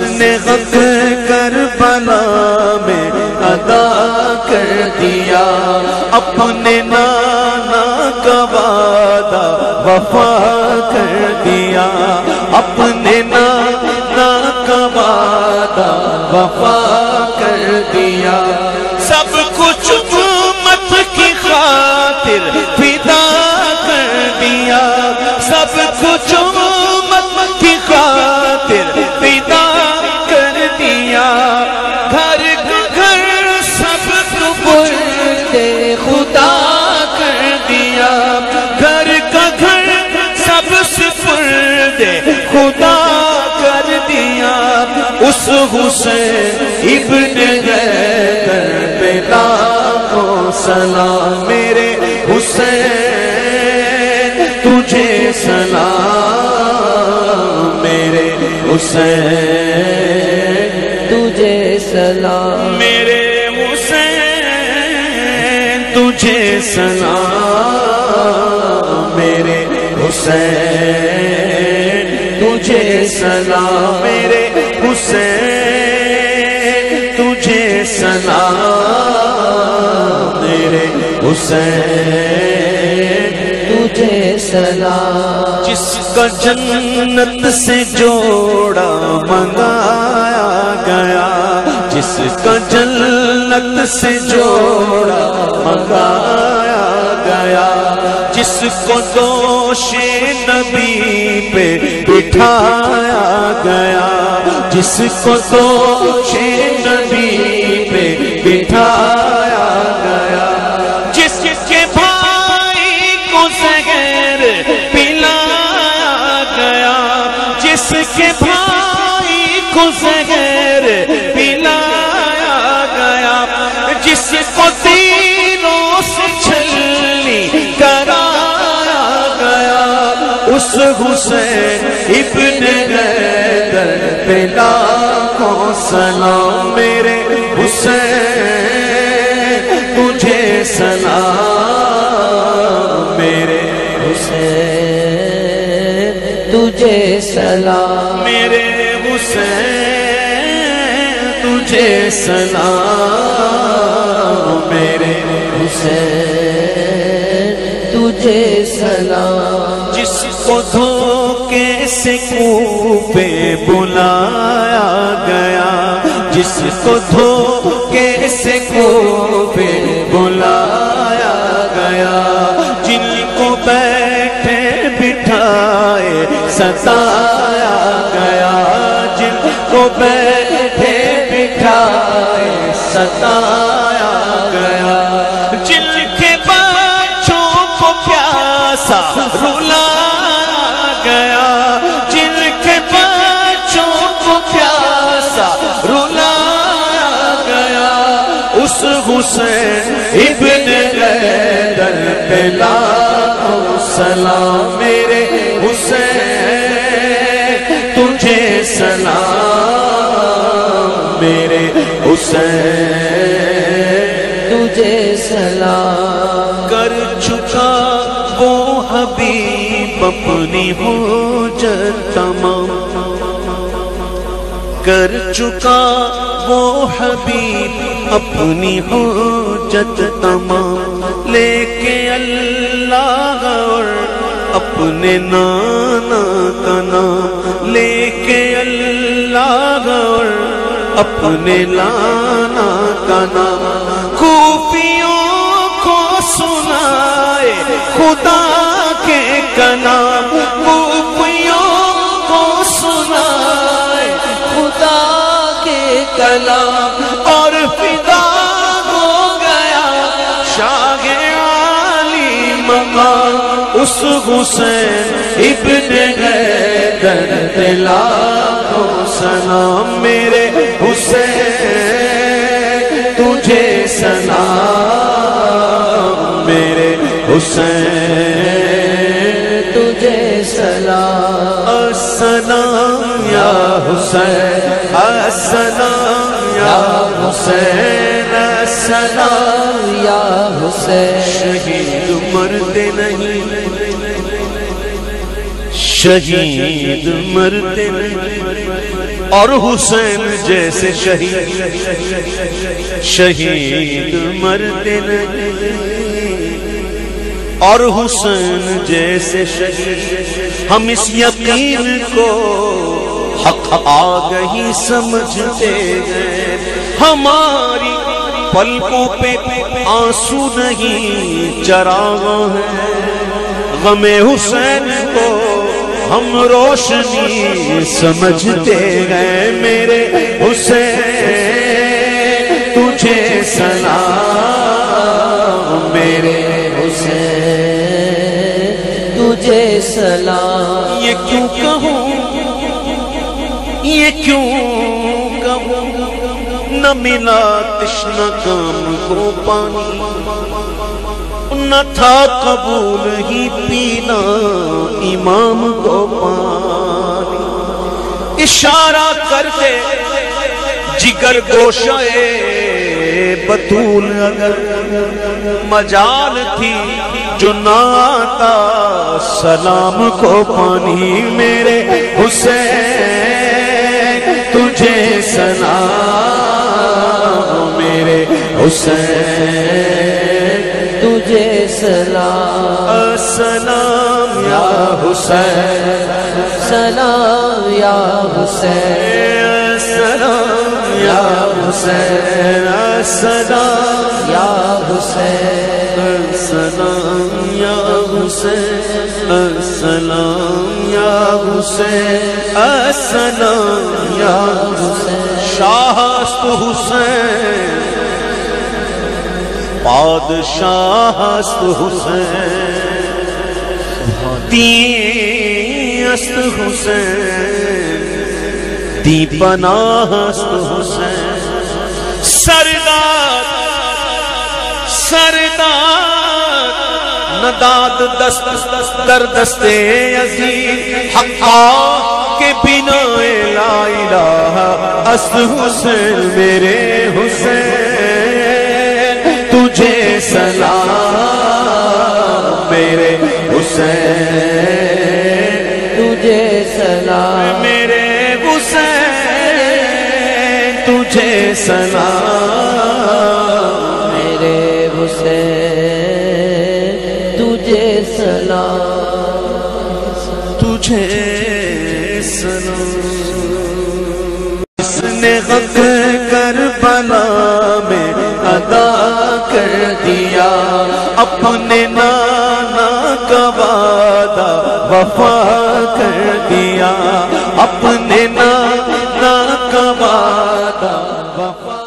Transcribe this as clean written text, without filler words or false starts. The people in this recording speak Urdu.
نے حق کربلا میں ادا کر دیا، اپنے نانا کا وعدہ وفا کر دیا، اپنے نانا کا وعدہ وفا کر دیا، سب کچھ امت کی خاطر فدا کر دیا، سب کچھ امت کی خاطر فدا کر دیا، گھر کا گھر سب کو بولتے خدا کر دیا، گھر کا گھر سب سپرد خدا کر دیا، اس حسین ابن حیدر پہ لاکھوں سلام، میرے حسین تجھے سلام، میرے حسین تجھے سلام، میرے حسین تجھے سلام، میرے حسین تجھے سلام، میرے حسین تجھے سلام، میرے حسین تجھے سلام، جس کا جنت سے جوڑا منگایا گیا، جس کا جنت سے جوڑا منگایا گیا، جس کو دوش نبی پہ بٹھایا گیا، جس کو دوش نبی پہ بٹھایا گیا، جس کے بھائی کو زہر پلایا گیا، جس کے بھائی کو زہر پلایا گیا، جس کو تیروں سے چھلنی کرایا گیا، اس حسین ابن حیدر پہ لاکھوں سلام، میرے حسین تجھے سلام، میرے حسین تجھے سلام، میرے حسین تجھے سلام، میرے حسین تجھے سلام، جس کو دھوکے سے کوپے بلایا گیا، جس کو دھوکے سے کوپے بلایا گیا، جن کو بیٹھے بٹھائے ستایا گیا، جن کو بیٹھے بٹھائے ستایا گیا، جن کے بچوں کو پیاسا رلایا گیا، جن کے بچوں کو پیاسا رلایا گیا، اس حسین ابن حیدر پہ لاکھوں سلام، میرے حسین تجھے سلام، میرے حسین تجھے سلام، کر چکا وہ حبیب اپنی حجت تمام، کر چکا وہ حبیب اپنی حجت تمام، لے کے اللہ اور اپنے نانا کا نام، لے کے اللہ اور اپنے لانا کا نام، خوفیوں کو سنائے خدا کے کلام، خوفیوں کو سنائے خدا کے کلام، اور فدا ہو گیا شاہ عالی مقام، اس حسین ابن حیدر پہ لاکھوں سلام، میرے حسین تجھے سلام، میرے حسین تجھے سلام، السلام یا حسین، السلام یا حسین، السلام یا حسین، شہید مرتے نہیں، شہید مرتے نہیں، اور حسین جیسے شہید مرتے نہیں، اور حسین جیسے شہید، ہم اس یقین کو حق آگہی سمجھتے ہیں، ہماری پلکوں پہ آنسو نہیں چراغ ہے، غم حسین کو ہم روشنی سمجھتے ہیں، میرے حسین تجھے سلام، میرے حسین تجھے سلام۔ یہ کیوں کہوں، یہ کیوں کہوں، نہ ملا تشنہ کام کو پانی، نہ تھا قبول ہی پینا امام کو پانی، اشارہ کرتے جگر گوشہ بطول اگر مجال تھی جو نہ آتا سلام کو پانی، میرے حسین تجھے سلام، میرے حسین تجھے سلام۔ السلام یا حسین، سلام یا حسین، السلام یا حسین، السلام یا حسین، السلام یا حسین، السلام یا حسین، السلام یا حسین، شاہ است حسین، بادشاہ است حسین، دین است حسین، دی پناہ است حسین، سردار سردار نداد دست در دستے عزیز، حقا کے بنا لا الہ است حسین، میرے حسین تجھے سلام، میرے حسین تجھے سلام، میرے حسین تجھے سلام، میرے حسین تجھے سلام، تجھے سلام۔ اس نے حق کربلا میں ادا کر دیا، اپنے نانا کا وعدہ وفا کر دیا، اپنے نانا کا وعدہ وفا